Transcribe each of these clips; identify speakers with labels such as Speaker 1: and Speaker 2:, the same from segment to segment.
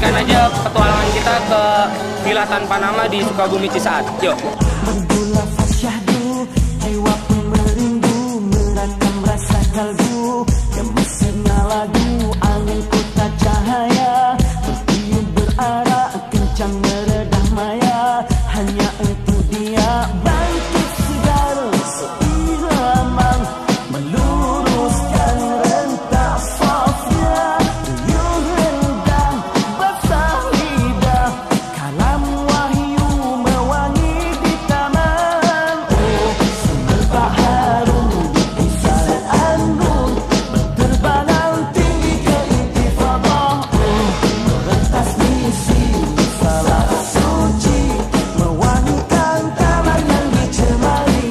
Speaker 1: saksikan aja petualangan kita ke villa tanpa nama di Sukabumi Cisaat. Yuk.
Speaker 2: Bergula fasyahdu, jiwa pun merindu, merakam rasa kalbu, gemesnya lagu, angin kota cahaya, bertiup berarak, kencang meredah maya, hanya untuk dia bangkit segar seirama, meluruskan rentak sofnya, riuh rendang basah lidah, kalam wahyu mewangi di taman. Oh, semerbak harum di kisaran anggun, berterbangan tinggi ke intifadah. Oh, merentas misi salah suci, mewangikan taman yang dicemari.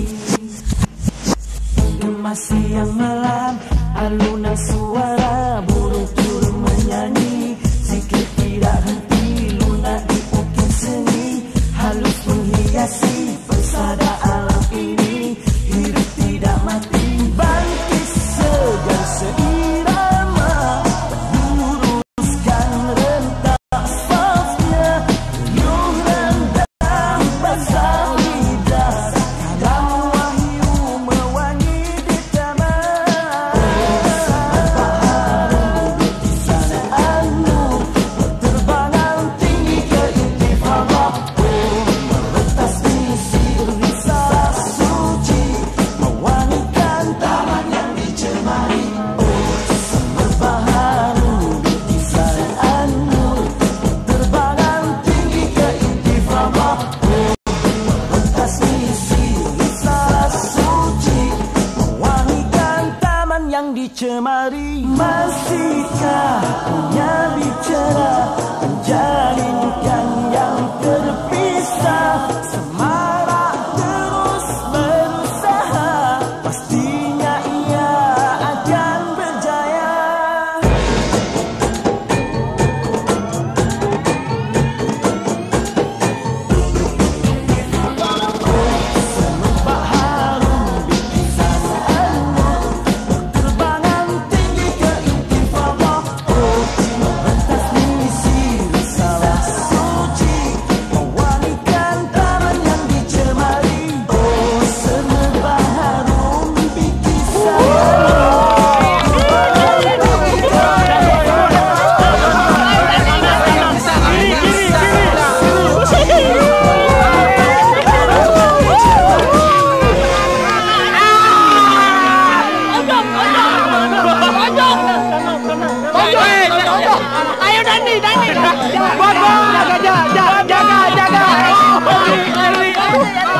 Speaker 2: Gemas siang malam, alunan suara burung turun menyanyi, zikir tidak henti, lunak di ukir seni, halus menghiasi pesada alam ini, hidup tidak mati, bangkit segar seirama, meluruskan rentak sofnya, riuh rendang basah lidah, kalam wahyu mewangi di taman. Semerbak harum di sana anu, berterbangan tinggi ke intifadah. Oh, merentas misi risalah suci, mewangikan taman yang dicemari. Oh, semerbak harum di sana anu, berterbangan tinggi ke intifadah. Oh, merentas misi risalah suci, mewangikan taman yang dicemari. Masihkah punya bicara, menjalinkan yang terpisah, semarak terus berusaha, pastinya ia akan berjaya. Semerbak harum di kisaran anu, berterbangan tinggi ke intifadah. Oh, merentas misi risalah suci, mewangikan taman yang dicemari. Oh, semerbak harum di kisaran
Speaker 3: Ayo Dani. Jaga.